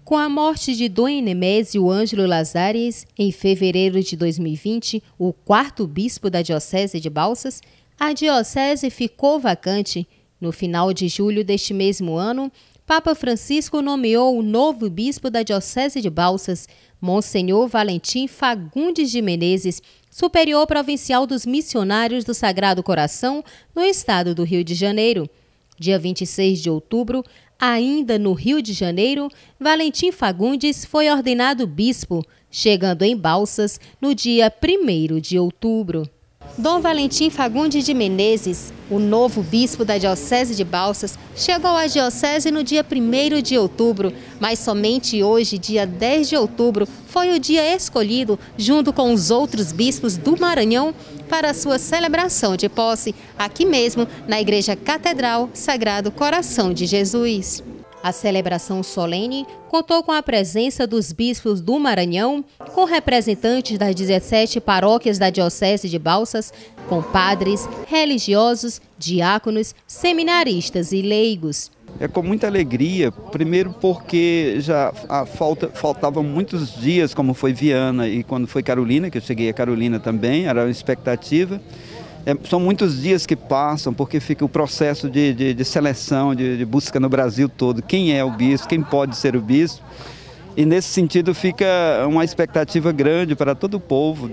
Com a morte de Dom Enemésio Ângelo Lazares, em fevereiro de 2020, o quarto bispo da Diocese de Balsas, a diocese ficou vacante. No final de julho deste mesmo ano, Papa Francisco nomeou o novo bispo da Diocese de Balsas, Monsenhor Valentim Fagundes de Menezes, superior provincial dos missionários do Sagrado Coração, no estado do Rio de Janeiro. Dia 26 de outubro, ainda no Rio de Janeiro, Valentim Fagundes foi ordenado bispo, chegando em Balsas no dia 1º de outubro. Dom Valentim Fagundes de Menezes, o novo bispo da Diocese de Balsas, chegou à diocese no dia 1º de outubro, mas somente hoje, dia 10 de outubro, foi o dia escolhido, junto com os outros bispos do Maranhão, para a sua celebração de posse, aqui mesmo, na Igreja Catedral Sagrado Coração de Jesus. A celebração solene contou com a presença dos bispos do Maranhão, com representantes das 17 paróquias da Diocese de Balsas, com padres, religiosos, diáconos, seminaristas e leigos. É com muita alegria, primeiro porque já faltavam muitos dias, como foi Viana e quando foi Carolina, que eu cheguei a Carolina também, era uma expectativa. São muitos dias que passam, porque fica o processo de seleção, de busca no Brasil todo. Quem é o bispo, quem pode ser o bispo. E nesse sentido fica uma expectativa grande para todo o povo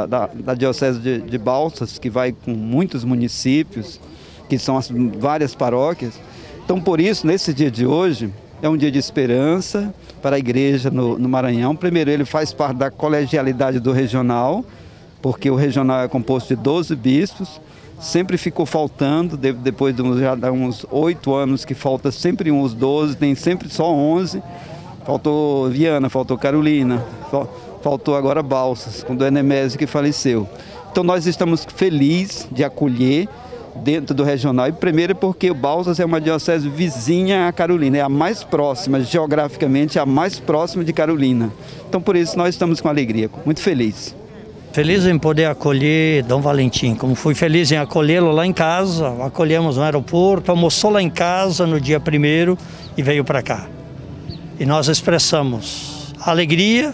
da Diocese de Balsas, que vai com muitos municípios, que são as várias paróquias. Então, por isso, nesse dia de hoje, é um dia de esperança para a igreja no Maranhão. Primeiro, ele faz parte da colegialidade do regional, porque o regional é composto de 12 bispos, sempre ficou faltando, depois de uns 8 anos que falta sempre uns 12, tem sempre só 11, faltou Viana, faltou Carolina, faltou agora Balsas, com o Dom Enemésio que faleceu. Então nós estamos felizes de acolher dentro do regional, e primeiro porque o Balsas é uma diocese vizinha à Carolina, é a mais próxima, geograficamente a mais próxima de Carolina. Então por isso nós estamos com alegria, muito felizes. Feliz em poder acolher Dom Valentim, como fui feliz em acolhê-lo lá em casa, acolhemos no aeroporto, almoçou lá em casa no dia 1º e veio para cá. E nós expressamos a alegria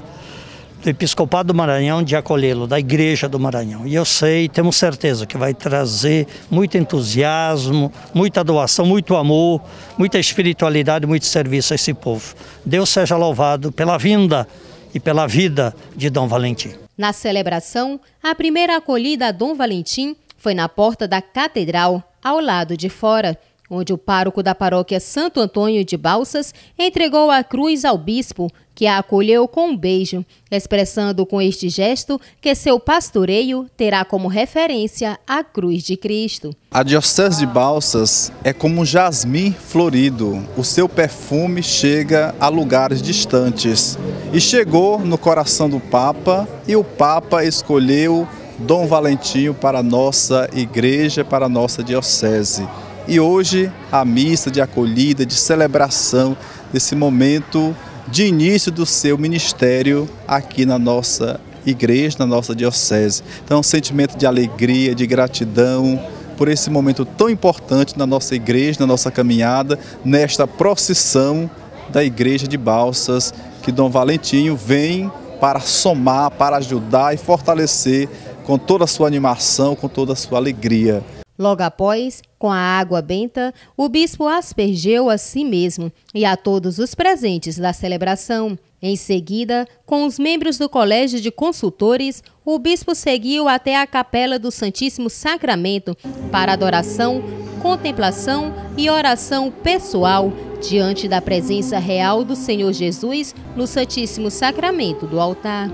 do Episcopado do Maranhão de acolhê-lo, da Igreja do Maranhão. E eu sei, temos certeza que vai trazer muito entusiasmo, muita doação, muito amor, muita espiritualidade, muito serviço a esse povo. Deus seja louvado pela vinda e pela vida de Dom Valentim. Na celebração, a primeira acolhida a Dom Valentim foi na porta da Catedral, ao lado de fora, onde o pároco da paróquia Santo Antônio de Balsas entregou a cruz ao bispo, que a acolheu com um beijo, expressando com este gesto que seu pastoreio terá como referência a cruz de Cristo. A Diocese de Balsas é como um jasmim florido. O seu perfume chega a lugares distantes. E chegou no coração do Papa, e o Papa escolheu Dom Valentim para a nossa igreja, para a nossa diocese. E hoje a missa de acolhida, de celebração desse momento de início do seu ministério aqui na nossa igreja, na nossa diocese. Então, um sentimento de alegria, de gratidão por esse momento tão importante na nossa igreja, na nossa caminhada, nesta procissão da Igreja de Balsas, que Dom Valentim vem para somar, para ajudar e fortalecer com toda a sua animação, com toda a sua alegria. Logo após, com a água benta, o bispo aspergeu a si mesmo e a todos os presentes da celebração. Em seguida, com os membros do Colégio de Consultores, o bispo seguiu até a Capela do Santíssimo Sacramento para adoração, contemplação e oração pessoal diante da presença real do Senhor Jesus no Santíssimo Sacramento do altar.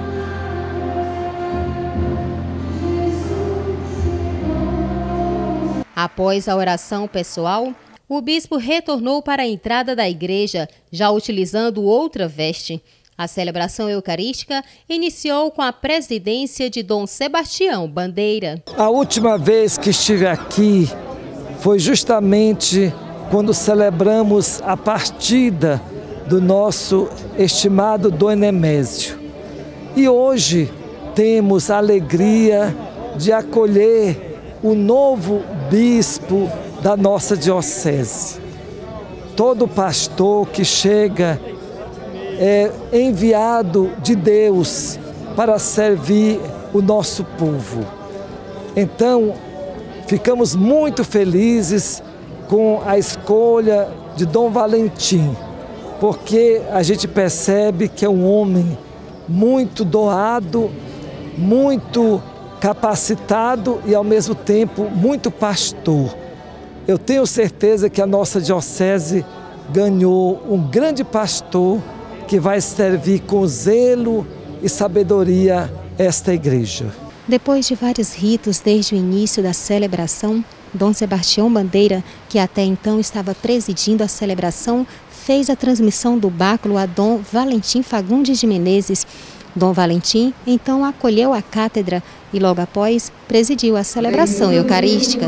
Após a oração pessoal, o bispo retornou para a entrada da igreja, já utilizando outra veste. A celebração eucarística iniciou com a presidência de Dom Sebastião Bandeira. A última vez que estive aqui foi justamente quando celebramos a partida do nosso estimado Dom Enemésio. E hoje temos a alegria de acolher o novo bispo da nossa diocese. Todo pastor que chega enviado de Deus para servir o nosso povo. Então, ficamos muito felizes com a escolha de Dom Valentim, porque a gente percebe que é um homem muito doado, muito capacitado e, ao mesmo tempo, muito pastor. Eu tenho certeza que a nossa diocese ganhou um grande pastor que vai servir com zelo e sabedoria esta igreja. Depois de vários ritos desde o início da celebração, Dom Sebastião Bandeira, que até então estava presidindo a celebração, fez a transmissão do báculo a Dom Valentim Fagundes de Menezes. Dom Valentim então acolheu a cátedra e logo após presidiu a celebração eucarística.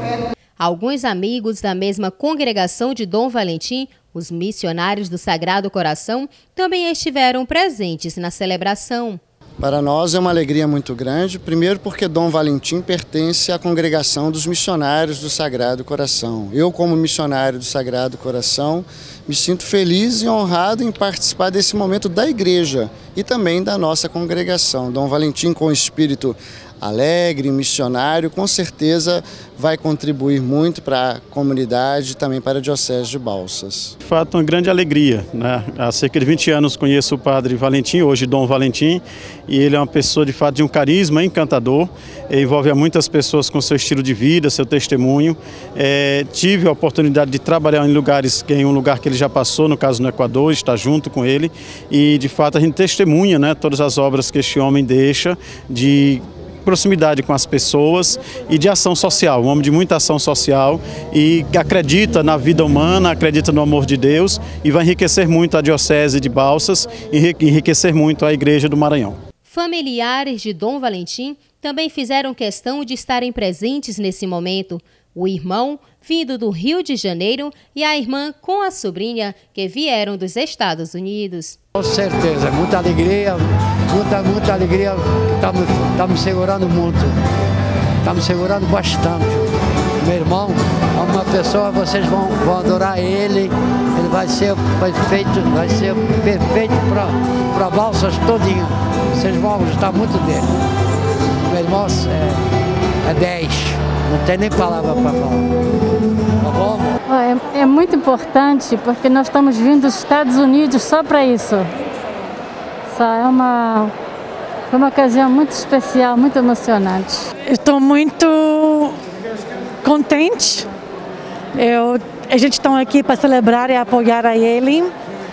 Alguns amigos da mesma congregação de Dom Valentim, os missionários do Sagrado Coração, também estiveram presentes na celebração. Para nós é uma alegria muito grande, primeiro porque Dom Valentim pertence à congregação dos missionários do Sagrado Coração. Eu, como missionário do Sagrado Coração, me sinto feliz e honrado em participar desse momento da igreja e também da nossa congregação. Dom Valentim, com espírito alegre, missionário, com certeza vai contribuir muito para a comunidade e também para a Diocese de Balsas. De fato, uma grande alegria, né? Há cerca de 20 anos conheço o Padre Valentim, hoje Dom Valentim, e ele é uma pessoa de fato de um carisma encantador, envolve a muitas pessoas com seu estilo de vida, seu testemunho. Tive a oportunidade de trabalhar em um lugar que ele já passou, no caso no Equador, está junto com ele, e de fato a gente testemunha, né, todas as obras que este homem deixa de proximidade com as pessoas e de ação social, um homem de muita ação social e que acredita na vida humana, acredita no amor de Deus e vai enriquecer muito a Diocese de Balsas e enriquecer muito a Igreja do Maranhão. Familiares de Dom Valentim também fizeram questão de estarem presentes nesse momento. O irmão, vindo do Rio de Janeiro, e a irmã com a sobrinha, que vieram dos Estados Unidos. Com certeza, muita alegria está me segurando muito, está me segurando bastante. Meu irmão é uma pessoa, vocês vão adorar ele vai ser perfeito para Balsas todinha, vocês vão gostar muito dele. Meu irmão é 10. Não tem nem palavra para falar. Tá bom? É muito importante porque nós estamos vindo dos Estados Unidos só para isso. Foi uma ocasião muito especial, muito emocionante. Estou muito contente. A gente está aqui para celebrar e apoiar a ele.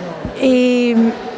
E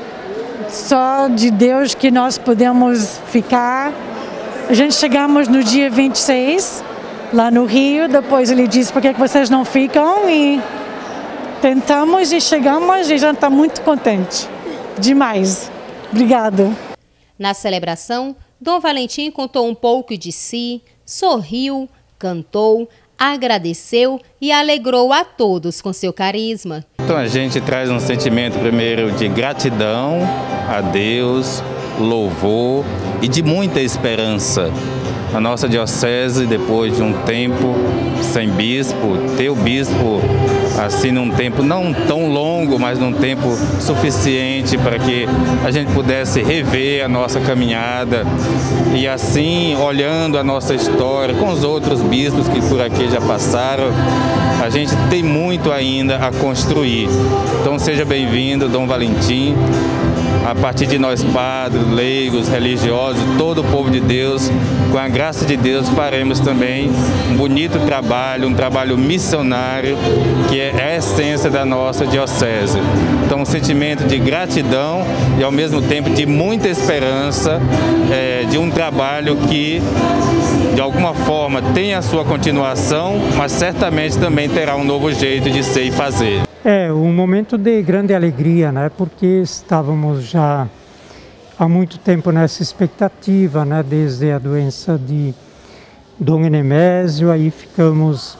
só de Deus que nós podemos ficar. A gente chegamos no dia 26. Lá no Rio, depois ele disse por que vocês não ficam e tentamos e chegamos e já está muito contente. Demais. Obrigado. Na celebração, Dom Valentim contou um pouco de si, sorriu, cantou, agradeceu e alegrou a todos com seu carisma. Então a gente traz um sentimento primeiro de gratidão a Deus, louvor e de muita esperança. A nossa diocese, depois de um tempo sem bispo, ter o bispo assim num tempo não tão longo, mas num tempo suficiente para que a gente pudesse rever a nossa caminhada e assim, olhando a nossa história com os outros bispos que por aqui já passaram, a gente tem muito ainda a construir. Então seja bem-vindo, Dom Valentim. A partir de nós padres, leigos, religiosos, todo o povo de Deus, com a graça de Deus, faremos também um bonito trabalho, um trabalho missionário, que é a essência da nossa diocese. Então, um sentimento de gratidão e, ao mesmo tempo, de muita esperança de um trabalho que, de alguma forma, tem a sua continuação, mas certamente também terá um novo jeito de ser e fazer. Um momento de grande alegria, né? Porque estávamos já há muito tempo nessa expectativa, né? Desde a doença de Dom Enemésio, aí ficamos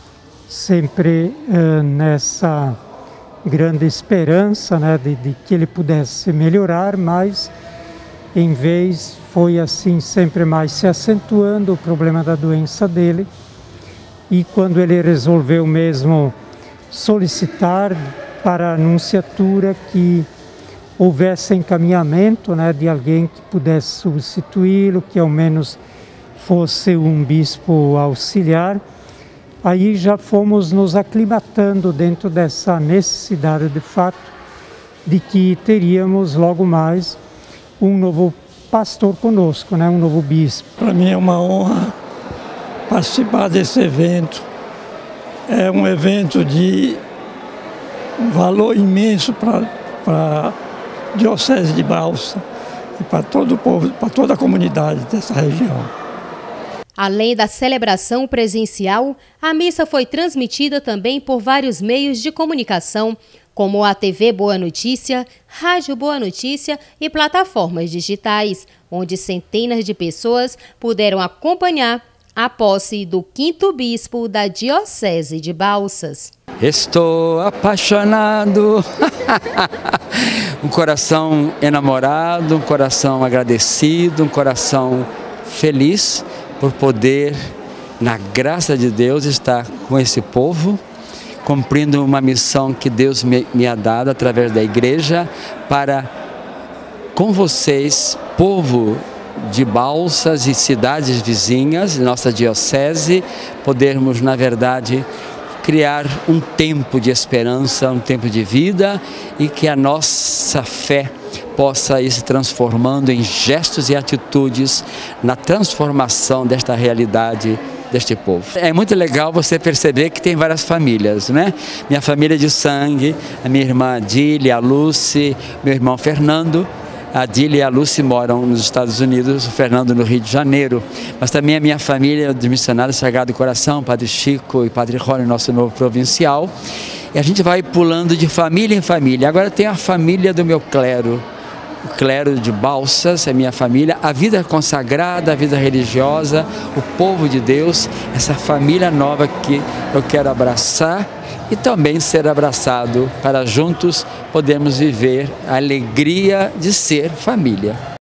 sempre nessa grande esperança, né? De que ele pudesse melhorar, mas em vez foi assim sempre mais se acentuando o problema da doença dele, e quando ele resolveu mesmo solicitar para a Nunciatura que houvesse encaminhamento, né, de alguém que pudesse substituí-lo, que ao menos fosse um bispo auxiliar. Aí já fomos nos aclimatando dentro dessa necessidade de fato de que teríamos logo mais um novo pastor conosco, né, um novo bispo. Para mim é uma honra participar desse evento. É um evento de um valor imenso para a Diocese de Balsa e para todo o povo, para toda a comunidade dessa região. Além da celebração presencial, a missa foi transmitida também por vários meios de comunicação, como a TV Boa Notícia, Rádio Boa Notícia e plataformas digitais, onde centenas de pessoas puderam acompanhar a posse do 5º bispo da Diocese de Balsas. Estou apaixonado, um coração enamorado, um coração agradecido, um coração feliz por poder, na graça de Deus, estar com esse povo, cumprindo uma missão que Deus me ha dado através da igreja para, com vocês, povo de Balsas e cidades vizinhas, nossa diocese, podermos, na verdade, criar um tempo de esperança, um tempo de vida e que a nossa fé possa ir se transformando em gestos e atitudes na transformação desta realidade deste povo. É muito legal você perceber que tem várias famílias, né? Minha família de sangue, a minha irmã Dília, a Lucy, meu irmão Fernando. A Dília e a Lucy moram nos Estados Unidos, o Fernando no Rio de Janeiro. Mas também a minha família dos missionários Sagrado Coração, Padre Chico e Padre Rony, nosso novo provincial. E a gente vai pulando de família em família. Agora tem a família do meu clero. O clero de Balsas, é minha família, a vida consagrada, a vida religiosa, o povo de Deus, essa família nova que eu quero abraçar e também ser abraçado para juntos podermos viver a alegria de ser família.